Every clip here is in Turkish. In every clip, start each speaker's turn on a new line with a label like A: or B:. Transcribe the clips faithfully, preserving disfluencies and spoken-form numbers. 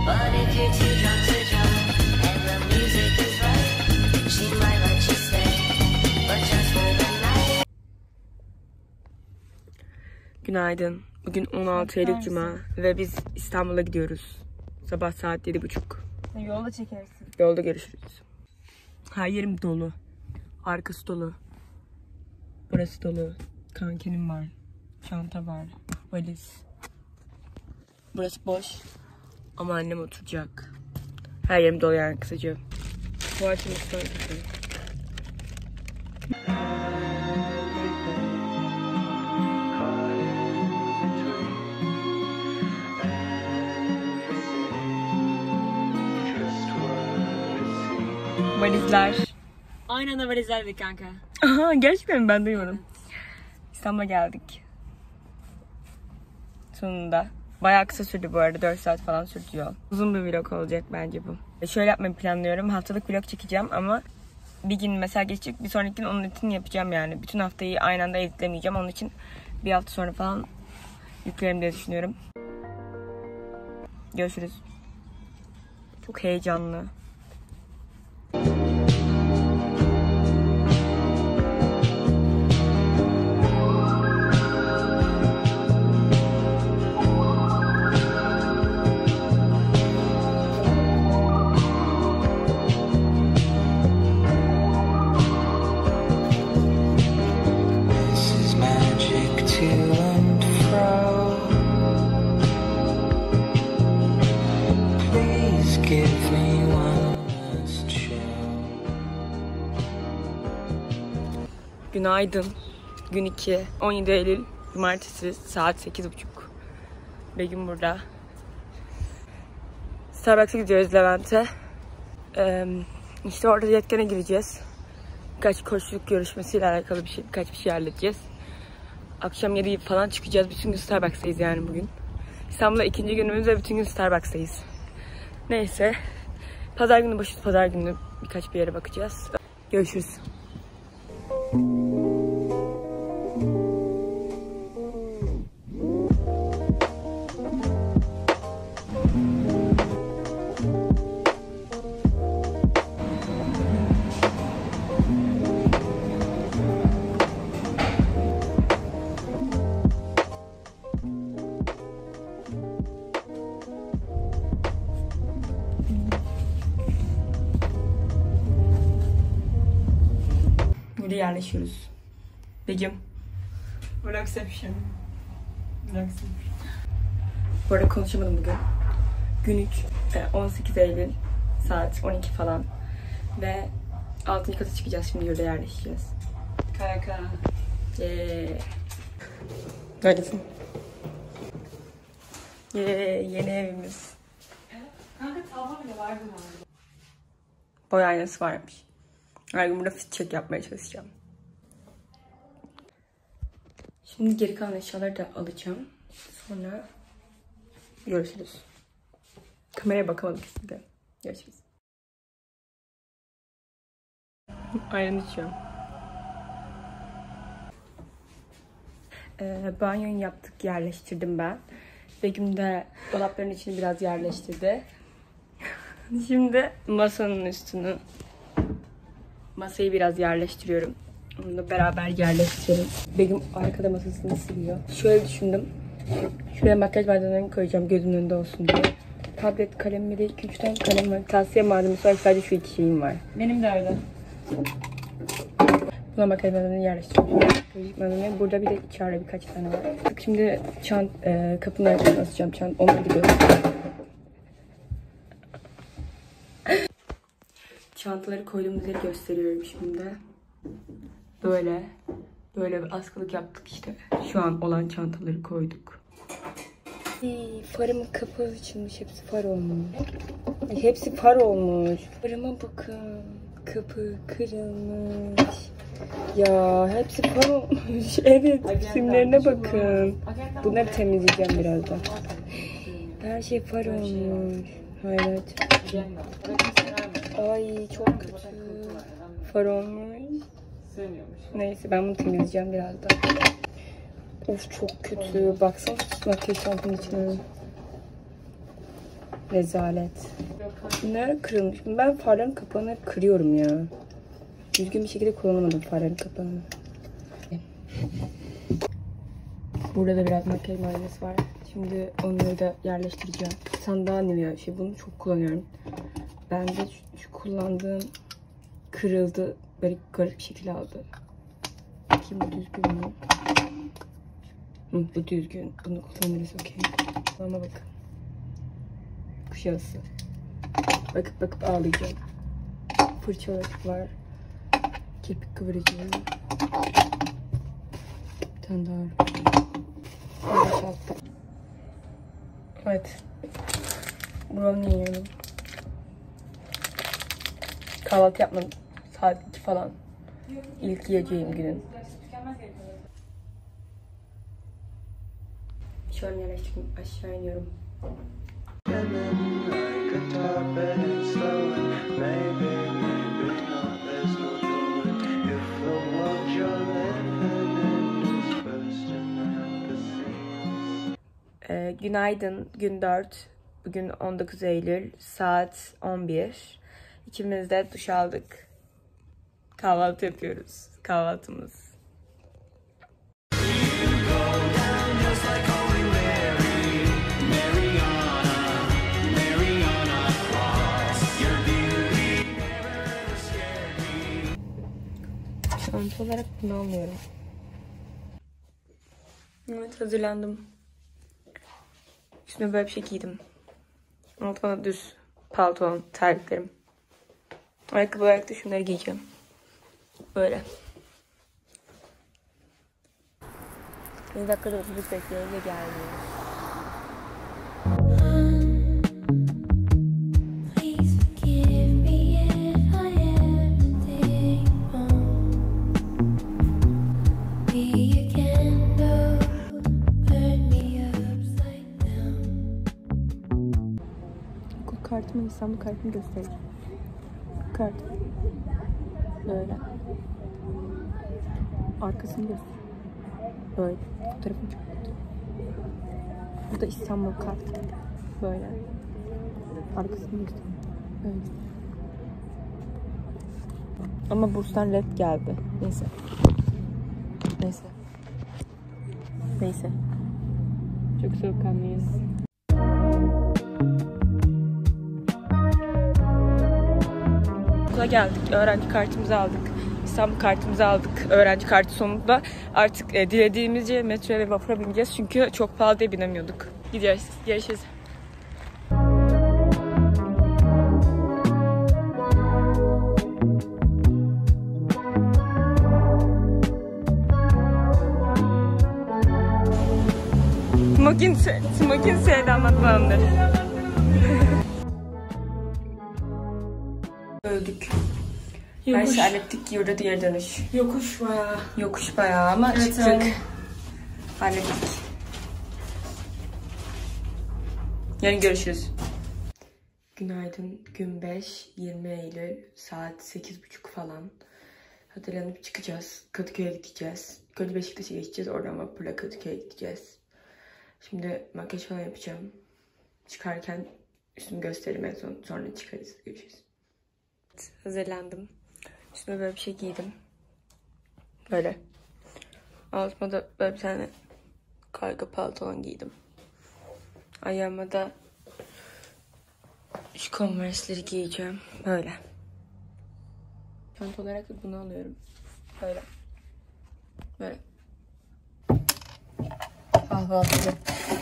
A: Günaydın. Bugün on altı Eylül Cuma ve biz İstanbul'a gidiyoruz. Sabah saat yedi buçuk.
B: Yolda çekersin.
A: Yolda görüşürüz. Her yerim dolu. Arkası dolu. Burası dolu. Kankinim var. Çanta var. Valiz. Burası boş. Ama annem oturacak. Her yerim dolu yani kısaca. Bu açımızdan güzel. Valizler.
B: Aynı anda valizlerdik kanka.
A: Aha, gerçekten ben duymadım. İstanbul'a geldik. Sonunda. Bayağı kısa sürdü bu arada. dört saat falan sürdü yol. Uzun bir vlog olacak bence bu. Şöyle yapmayı planlıyorum. Haftalık vlog çekeceğim ama bir gün mesela geçecek, bir sonraki gün onun editini yapacağım yani. Bütün haftayı aynı anda editlemeyeceğim. Onun için bir hafta sonra falan yüklerim diye düşünüyorum. Görüşürüz. Çok heyecanlı. Günaydın. Gün iki. on yedi Eylül. Cumartesi saat sekiz buçuk. Begüm burada. Starbucks'a gidiyoruz Levent'e. Ee, işte orada yetkene gireceğiz. Birkaç koçluk görüşmesiyle alakalı bir şey, birkaç bir şey halledeceğiz. Akşam yedi falan çıkacağız. Bütün gün Starbucks'tayız yani bugün. İstanbul'da ikinci günümüz ve bütün gün Starbucks'tayız. Neyse. Pazar günü boşuz. Pazar günü birkaç bir yere bakacağız. Görüşürüz. Burada yerleşiyoruz. Begüm.
B: Relaxation. Relaxation.
A: Bu arada konuşamadım bugün. Gün üç. on sekiz Eylül. Saat on iki falan. Ve altıncı kata çıkacağız. Şimdi yurda yerleşeceğiz.
B: Kaka.
A: Yeee. Neredesin? Yeee. Yeni evimiz.
B: Kanka tavla bile vardı mı?
A: Boy aynası varmış. Her gün burada fit check yapmaya çalışacağım. Şimdi geri kalan eşyaları da alacağım. Sonra görüşürüz. Kameraya bakamadım kesinlikle. Görüşürüz. Ayran içiyorum. Ee, banyoyu yaptık, yerleştirdim ben. Begüm de dolapların içini biraz yerleştirdi. Şimdi masanın üstünü, masayı biraz yerleştiriyorum. Onunla beraber yerleştirelim. Begüm arkada masasını siliyor. Şöyle düşündüm. Şuraya makyaj malzemelerini koyacağım gözümün önünde olsun diye. Tablet, kalem ve iki üç tane kalem var. Tavsiye malzemesi var. Sadece şu iki şeyim var.
B: Benim de öyle.
A: Buna makyaj malzemelerini yerleştiriyorum. Malzemeleri. Burada bir de içeride birkaç tane var. Şimdi çant, e, kapının arkasına asacağım. Çant, ona gidiyorum. Çantaları koyduğumuz yeri gösteriyorum şimdi. Böyle. Böyle bir askılık yaptık işte. Şu an olan çantaları koyduk. Ay, farımın kapağı açılmış. Hepsi far olmuş. Ay, hepsi far olmuş. Farıma bakın. Kapı kırılmış. Ya hepsi far olmuş. Evet. Simlerine bakın. Bunları temizleyeceğim birazdan. Her şey far olmuş. Hayret. Ay çok kötü. Far olmuş. Neyse ben bunu temizleyeceğim birazdan. Of çok kötü. Baksana makyaj çantanın içine. Rezalet. Bunlar kırılmış. Ben farların kapağını kırıyorum ya. Düzgün bir şekilde kullanamadım farların kapağını. Burada da biraz makyaj malzemesi var. Şimdi onları da yerleştireceğim. Sandalye şey bunu çok kullanıyorum. Ben de şu, şu kullandığım kırıldı. Böyle garip bir şekilde aldı. Bakayım bu düzgün mü? Hı, bu düzgün. Bunu kullanırız okey. Ama bakın. Kuşağısı. Bakıp bakıp ağlayacağım. Fırçalık var. Kirpik kıvırıcı. Bir tane daha var. Evet. Brownie yiyorum. Kahvaltı yapmadım. Saat iki falan. İlk yiyeceğim günün. Şu an yerleştim. Aşağı iniyorum. Ee, günaydın. Gün dört. Bugün on dokuz Eylül. Saat on bir. İkimiz de duş aldık. Kahvaltı yapıyoruz. Kahvaltımız. Çanta olarak bunu almıyorum. Evet, hazırlandım. Üstüme böyle bir şey giydim. Altıma düz palton, terliklerim. Ayakkabı olarak da şunları giyeceğim. Böyle. Bir dakikada otobüs bekliyoruz ve geldi. Kartımı, İstanbul kartımı göstereyim. Kart. Böyle. Arkasını göster. Böyle. Fotoğrafım çok kötü. Bu da İstanbul kartı. Böyle. Arkasını göster. Böyle. Ama burstan red geldi. Neyse. Neyse. Neyse. Çok soğukkanlıyız. Okula geldik. Öğrenci kartımızı aldık. İstanbul kartımızı aldık. Öğrenci kartı sonunda artık e, dilediğimizce metroya ve vapura bineceğiz. Çünkü çok pahalı diye binemiyorduk. Gidiyoruz. Görüşürüz. Smokin, smokin sevdi anlatmamdır. Öldük. Her şey hallettik. Yurda diğer dönüş.
B: Yokuş bayağı.
A: Yokuş bayağı ama evet, çıktık. Öyle. Hallettik. Yarın görüşürüz. Günaydın. Gün beş. yirmi Eylül. Saat sekiz buçuk falan. Hazırlanıp çıkacağız. Kadıköy'e gideceğiz. Önce Beşiktaş'a geçeceğiz. Oradan vapurla Kadıköy'e gideceğiz. Şimdi makyaj falan yapacağım. Çıkarken üstümü gösteririm en son. Sonra çıkarız. Görüşürüz. Hazırlandım. Üstüme böyle bir şey giydim. Böyle. Altıma da böyle bir tane karga pantolon giydim. Ayağıma da şu Converse'leri giyeceğim. Böyle. Çanta olarak da bunu alıyorum. Böyle. Böyle. Kahvaltıda.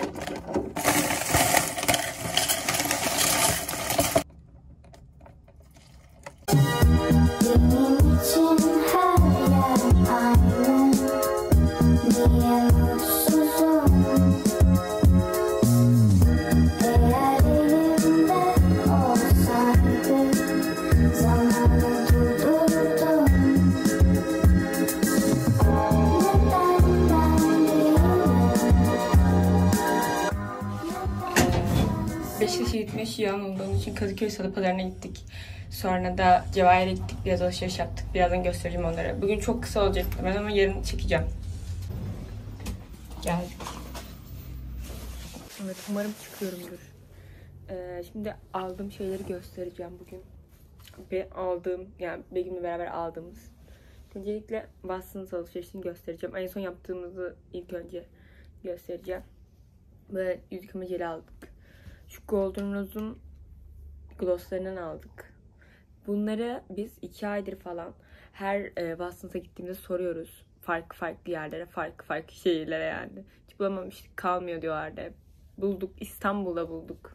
A: Beşiktaş'a gitmiş yan olduğumuz için Kadıköy Salı Pazarı'na gittik. Sonra da Cevahir'e gittik. Biraz alışveriş yaptık. Birazdan göstereceğim onlara. Bugün çok kısa olacaktı ben ama yarın çekeceğim. Geldik. Evet umarım çıkıyorumdur. Ee, şimdi aldığım şeyleri göstereceğim bugün. Ve aldığım, yani Begüm'le beraber aldığımız. Öncelikle Watsons alışverişini göstereceğim. En son yaptığımızı ilk önce göstereceğim. Böyle yüz yıkama jeli aldık. Şu Golden Rose'un glosslarından aldık. Bunları biz iki aydır falan her e, Watsons'a gittiğimizde soruyoruz. Farklı farklı yerlere, farklı farklı şehirlere yani. Hiç bulamamıştık, kalmıyor diyorlardı. Bulduk, İstanbul'da bulduk.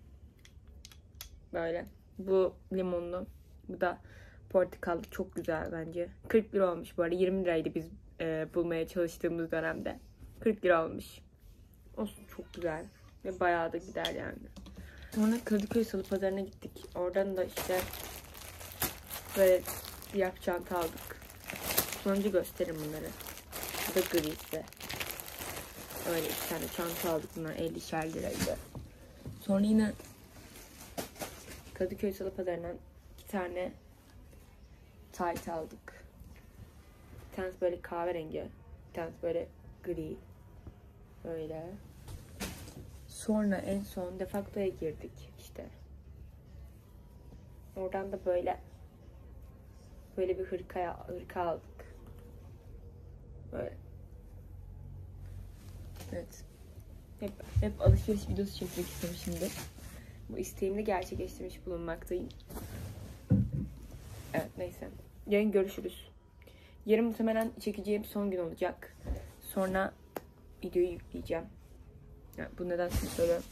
A: Böyle. Bu limonlu. Bu da portakallı. Çok güzel bence. kırk lira olmuş bu arada. yirmi liraydı biz e, bulmaya çalıştığımız dönemde. kırk lira olmuş. Olsun, çok güzel. Ve bayağı da gider yani. Sonra Kadıköy Salı Pazarı'na gittik. Oradan da işte böyle siyah çanta aldık. Sonuncu gösteririm bunları. Bu da grisi. Öyle iki tane çanta aldık. Bunlar ellişer liraydı. Sonra yine Kadıköy Salı Pazarı'ndan iki tane tight aldık. Bir tanesi böyle kahverengi. Bir tanesi böyle gri. Böyle. Sonra en son Defacto'ya girdik işte. Oradan da böyle böyle bir hırka, hırka aldık. Böyle. Evet. Hep, hep alışveriş videosu çekmek istemişimdir. Bu isteğimi de gerçekleştirmiş bulunmaktayım. Evet, neyse. Yarın görüşürüz. Yarın muhtemelen çekeceğim son gün olacak. Sonra videoyu yükleyeceğim. Yani bu neden size söylüyorum.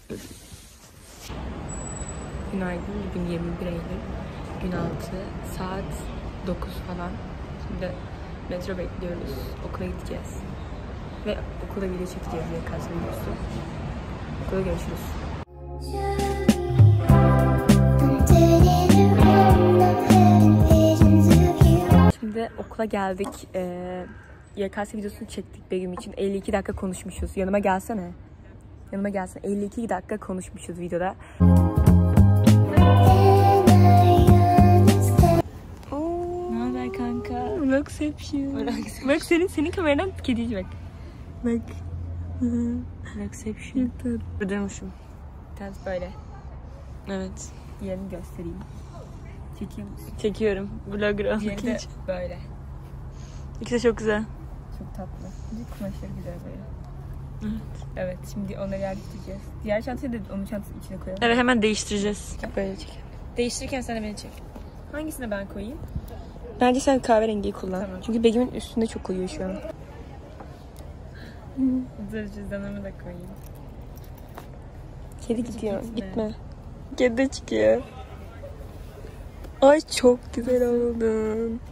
A: Günaydın. Bugün yirmi bir Eylül. Gün altı. Saat dokuz falan. Şimdi metro bekliyoruz. Okula gideceğiz. Ve okula video çekeceğiz diye kasmıyoruz. Okula görüşürüz. Şimdi okula geldik. Ee, Y K S videosunu çektik Begüm için. elli iki dakika konuşmuşuz. Yanıma gelsene. Yanıma gelsene. elli iki dakika konuşmuşuz videoda.
B: Ne haber kanka?
A: Vlogception. Bak senin senin kameradan kediye bak. Bak.
B: Vlogception. Buradaymışım.
A: Ters böyle.
B: Evet.
A: Yerini göstereyim. Çekiyor musun?
B: Çekiyorum. Vlogger olmak
A: Diğeri de
B: için.
A: böyle.
B: İkisi de çok güzel.
A: Çok tatlı. Bir kumaşları güzel böyle.
B: Evet.
A: Evet, şimdi onları yerleştireceğiz. Diğer çantayı da onun çantasının içine koyalım.
B: Evet, hemen değiştireceğiz. Böyle çek.
A: Değiştirirken sen de beni çek. Hangisine ben koyayım?
B: Bence sen kahverengiyi kullan.
A: Tamam.
B: Çünkü Begüm'ün üstünde çok koyuyor şu an.
A: Dur, cüzdanımı da koyayım.
B: Kedi gidiyor.
A: Gitme.
B: Gitme. Kedi de çıkıyor. Ay çok güzel oldun.